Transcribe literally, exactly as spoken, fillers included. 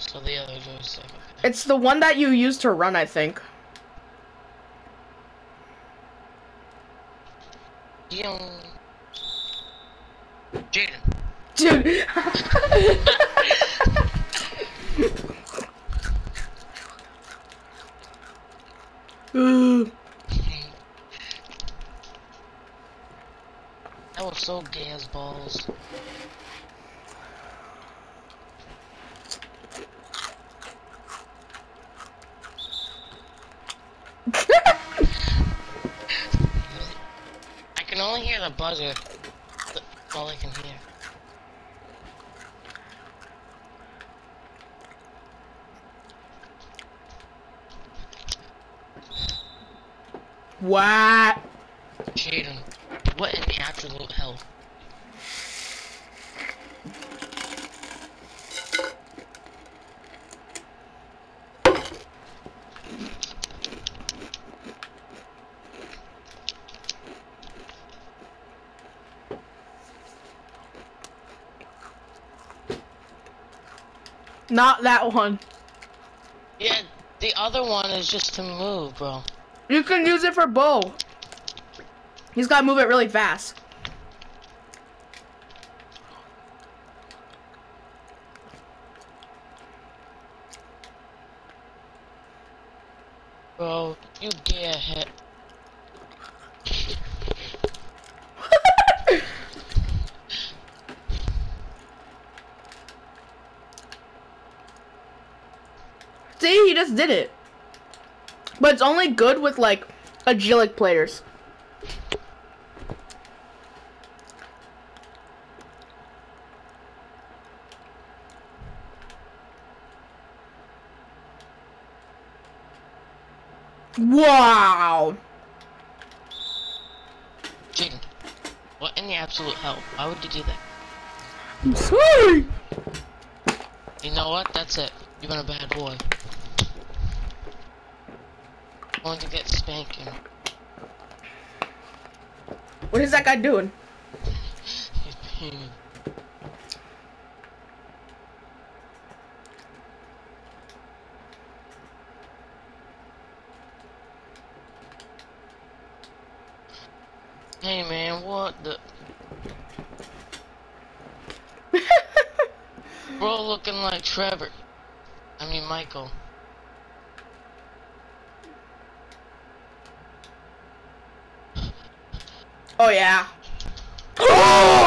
So the other joystick. Okay. It's the one that you use to run, I think. Young. Jaden. Dude. That was so gay as balls. I can only hear the buzzer. That's all I can hear. What? Jaden, what in the absolute hell? Not that one. Yeah, the other one is just to move, bro. You can use it for Bo. He's gotta move it really fast. Bro, you gay ahead. See, he just did it. But it's only good with like agilic players. Wow. Jaden, what in the absolute hell? Why would you do that? I'm sorry. You know what? That's it. You've been a bad boy. Going to get spanking. What is that guy doing? He's peeing. Hey man, what the? Bro looking like Trevor. I mean Michael. Oh yeah. Oh!